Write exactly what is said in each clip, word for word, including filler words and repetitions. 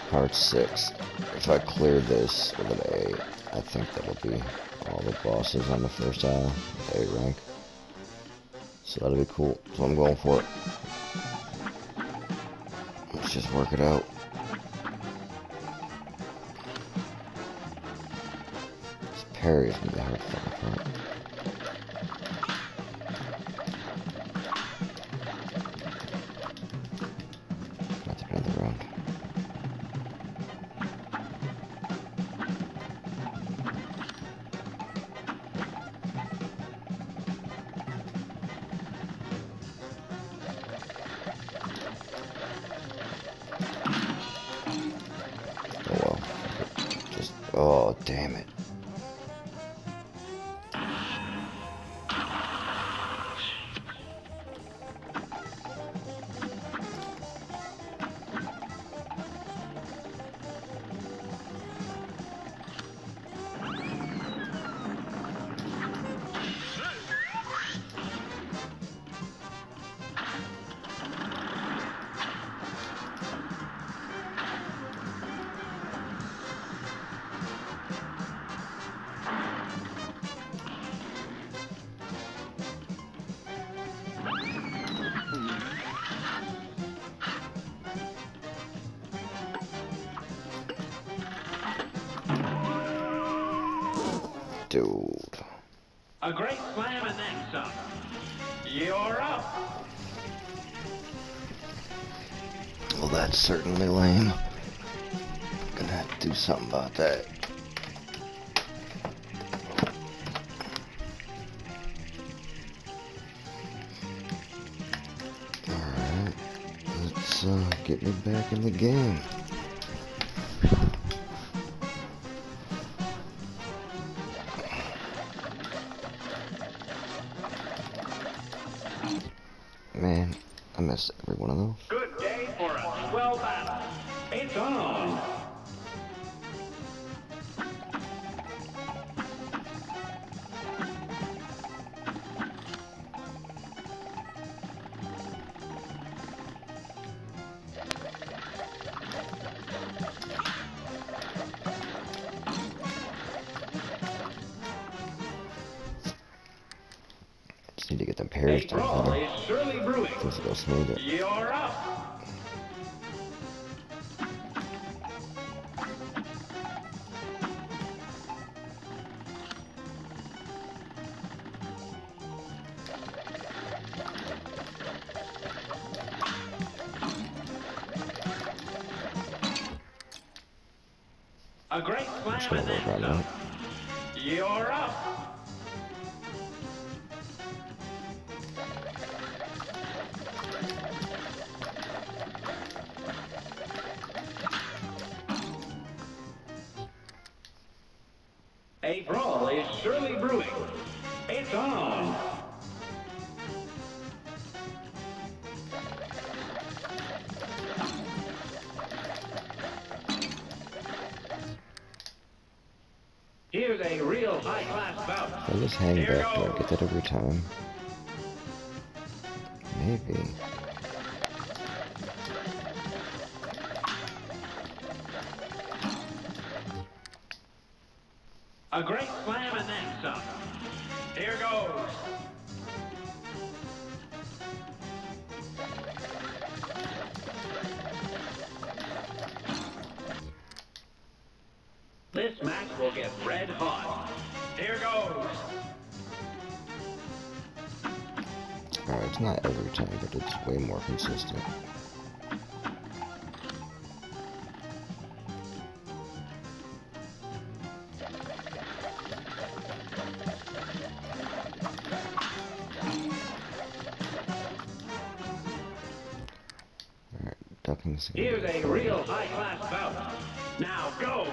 Part six. If I clear this with an A, I think that'll be all the bosses on the first isle, A rank. So that'll be cool. So I'm going for it. Let's just work it out. This parry is gonna be hard to fucking fight. Got to another round. Oh, damn it. Dude. A great slam and then some. You're up. Well, that's certainly lame. Gonna have to do something about that. Alright. Let's uh, get me back in the game. Man, I missed every one of those. Good day for a swell battle. It's on. Just need to get them parries A done brawl better. is surely brewing. Things will go smoother. You're up. A great Just slam gonna and work then on some. that. You're up. A brawl is surely brewing. It's on. Here's a real high-class bout. If I just hang Here back, do I goes. get that every time? Maybe. A great slam and then some. Here goes. This match will get red hot. Here goes. Alright, it's not every time, but it's way more consistent. Alright, ducking's gonna Here's be a fun. real high-class bout. Now go.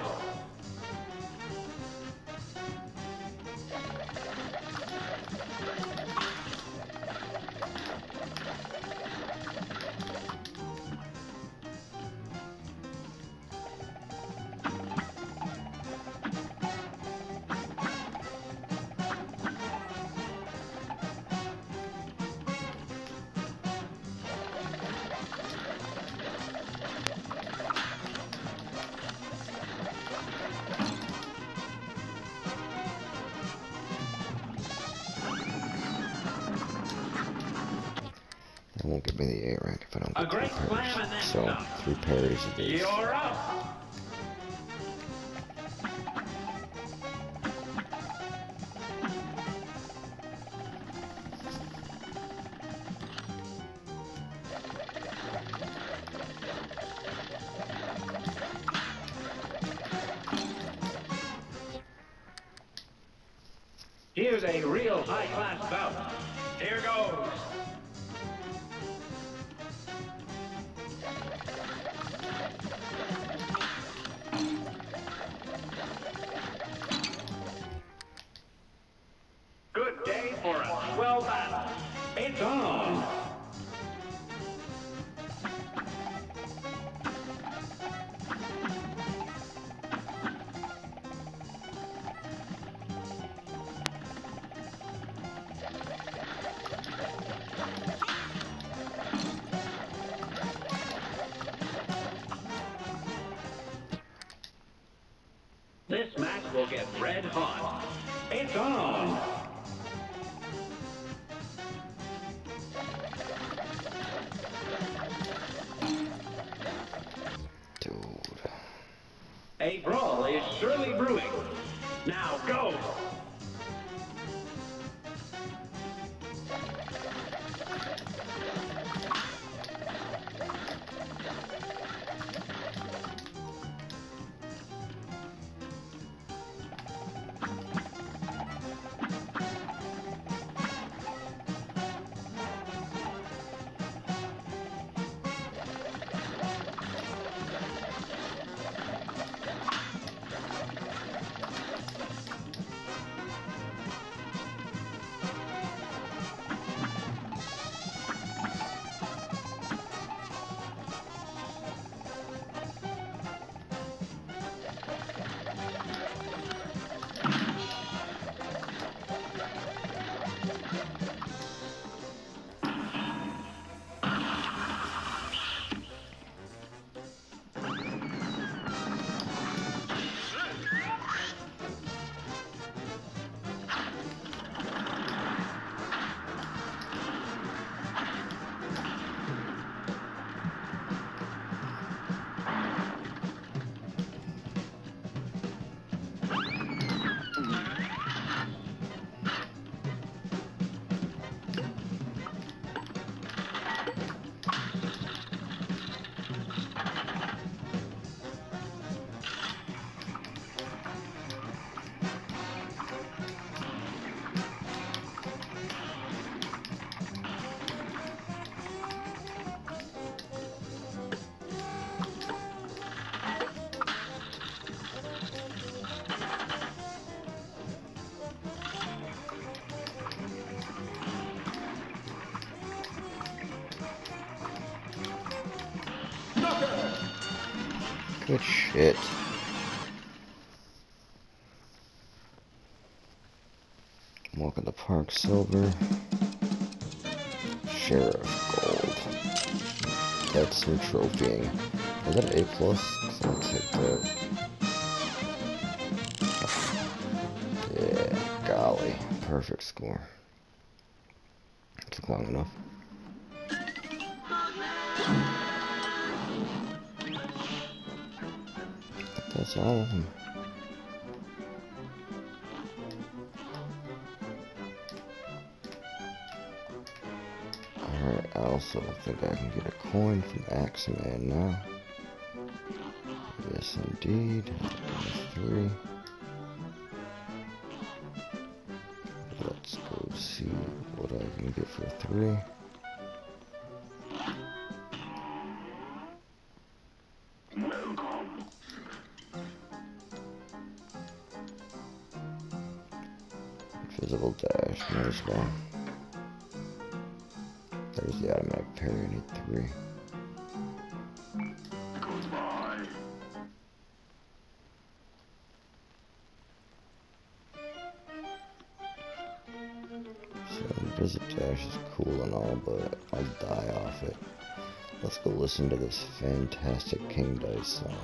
don't A get three great slam parries. and then So, some. three parries it is. You're up. Here's a real high-class bout. Here goes. Good day for a swell battle. It's on. This match will get red hot. It's on. Dude. A brawl is surely brewing. Now go. Good shit. Walk in the Park silver. Sheriff gold. That's some trophying. Is that A plus? So I'll take that. Yeah, golly. Perfect score. Took long enough. That's all of them. Alright, I also think I can get a coin from Axeman now. Yes, indeed. Three. Let's go see what I can get for three. Invisible dash, might as well. There's the automatic parry, I need three. Goodbye. So invisible dash is cool and all, but I'll die off it. Let's go listen to this fantastic King Dice song.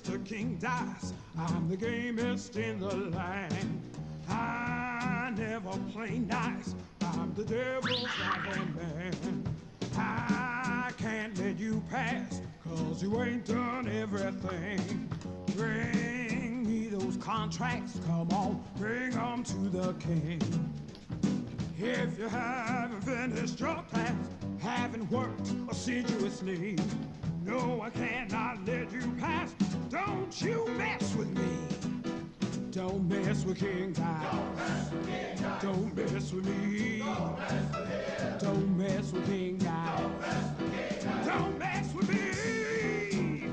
Mister King Dice. I'm the gamest in the land. I never play nice. I'm the devil's right-hand man. I can't let you pass, cause you ain't done everything. Bring me those contracts, come on, bring them to the king. If you haven't finished your class, haven't worked assiduously, no, I cannot let you pass. Don't you mess with me. Don't mess with King Dice. Don't mess with me. Don't mess with King Dice. Don't mess with me.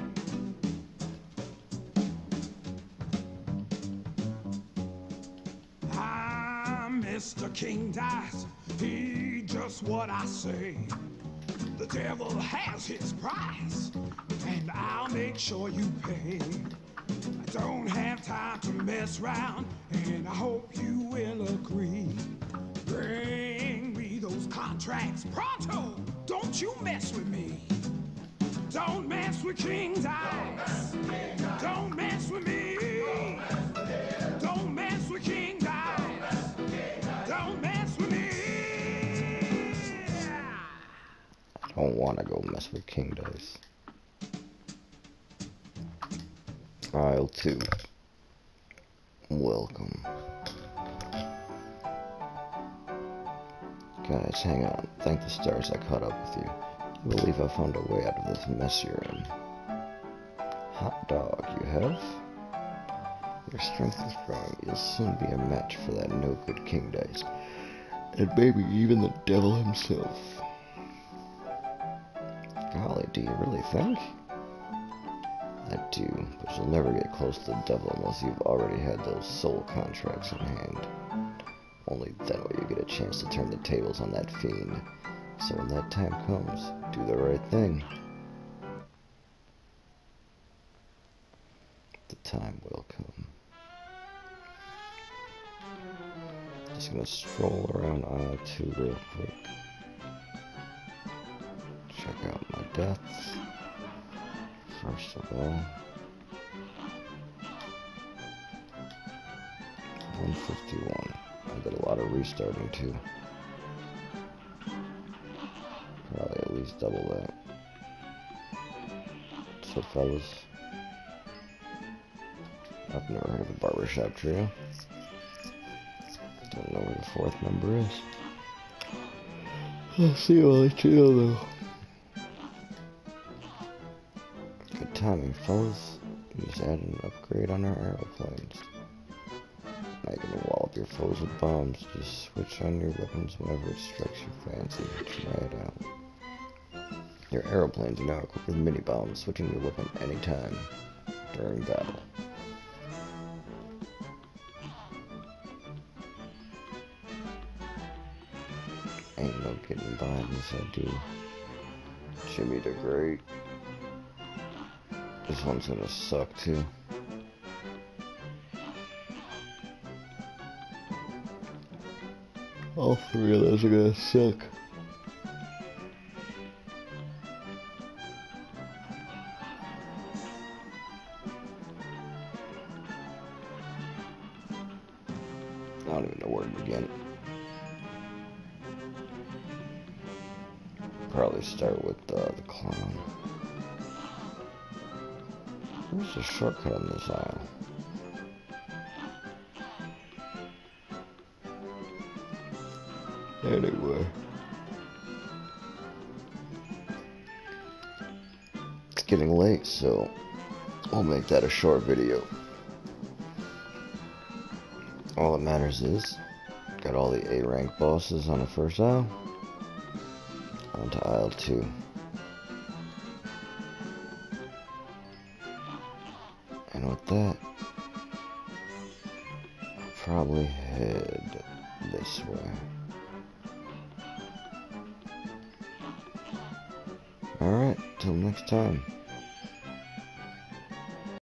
I'm Mister King Dice. He just what I say. The devil has his price, and I'll make sure you pay. I don't have time to mess around, and I hope you will agree. Bring me those contracts pronto. Don't you mess with me. Don't mess with King Dice. Don't mess with me. Don't mess with King Dice. Don't mess with me. I don't want to go mess with King Dice. Aisle two. Welcome. Guys, hang on. Thank the stars I caught up with you. I believe I found a way out of this mess you're in. Hot dog, you have? Your strength is growing. You'll soon be a match for that no-good King Dice. And maybe even the devil himself. Golly, do you really think? I do, but you'll never get close to the devil unless you've already had those soul contracts in hand. Only then will you get a chance to turn the tables on that fiend. So when that time comes, do the right thing. The time will come. Just gonna stroll around aisle two real quick. Check out my deaths. First of all, one fifty-one. I did a lot of restarting too. Probably at least double that. So fellas, I've never heard of a barbershop trio. Don't know where the fourth member is. I'll see you on the trio though. Good timing, fellas. We just added an upgrade on our aeroplanes. Now you can wallop your foes with bombs. Just switch on your weapons whenever it strikes your fancy. Try it out. Your aeroplanes are now equipped with mini bombs, switching your weapon anytime during battle. Ain't no getting by unless I do. Jimmy the Great. This one's gonna suck too. All three of those are gonna suck. I don't even know where to begin. Probably start with uh, the clown. There's a shortcut on this aisle. Anyway. It's getting late, so I'll make that a short video. All that matters is, got all the A rank bosses on the first aisle. On to aisle two. And with that, I'll probably head this way. Alright, till next time.